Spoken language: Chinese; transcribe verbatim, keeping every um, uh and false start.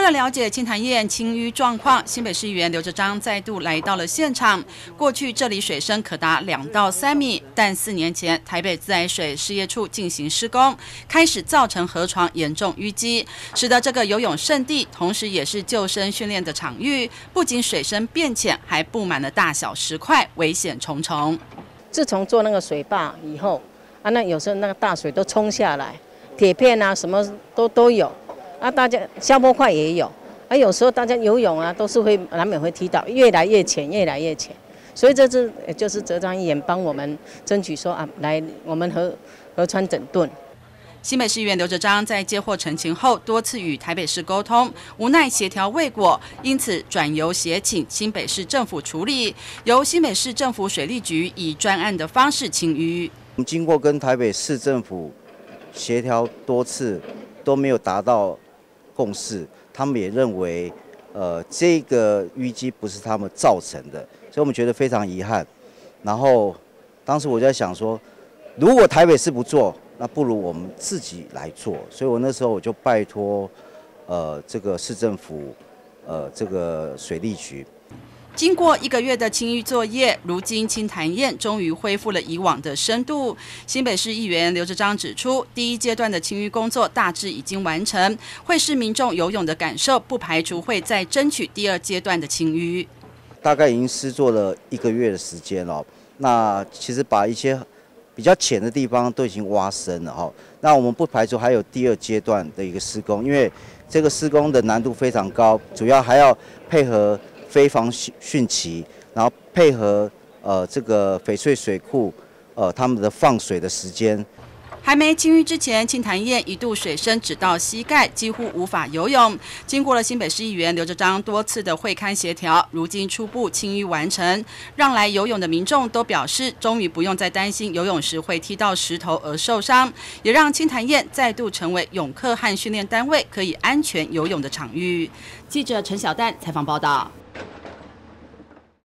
了了解清潭堰清淤状况，新北市议员刘哲章再度来到了现场。过去这里水深可达两到三米，但四年前台北自来水事业处进行施工，开始造成河床严重淤积，使得这个游泳圣地，同时也是救生训练的场域，不仅水深变浅，还布满了大小石块，危险重重。 自从做那个水坝以后，啊，那有时候那个大水都冲下来，铁片啊什么都都有。 啊，大家消波块也有，啊，有时候大家游泳啊，都是会难免会踢到，越来越浅，越来越浅。所以这次就是哲章议员帮我们争取说啊，来我们河河川整顿。 新北市议员刘哲章在接获陈情后，多次与台北市沟通，无奈协调未果，因此转由协请新北市政府处理，由新北市政府水利局以专案的方式清淤。 经过跟台北市政府协调多次，都没有达到 共识，他们也认为，呃，这个淤积不是他们造成的，所以我们觉得非常遗憾。然后，当时我就在想说，如果台北市不做，那不如我们自己来做。所以我那时候我就拜托，呃，这个市政府，呃，这个水利局。 经过一个月的清淤作业，如今清潭堰终于恢复了以往的深度。新北市议员刘哲章指出，第一阶段的清淤工作大致已经完成，会视民众游泳的感受，不排除会再争取第二阶段的清淤。 大概已经施作了一个月的时间了，那其实把一些比较浅的地方都已经挖深了哈。那我们不排除还有第二阶段的一个施工，因为这个施工的难度非常高，主要还要配合 非防汛期，然后配合呃这个翡翠水库呃他们的放水的时间。 还没清淤之前，清潭堰一度水深只到膝盖，几乎无法游泳。经过了新北市议员刘哲章多次的会勘协调，如今初步清淤完成，让来游泳的民众都表示，终于不用再担心游泳时会踢到石头而受伤，也让清潭堰再度成为泳客和训练单位可以安全游泳的场域。记者陈小丹采访报道。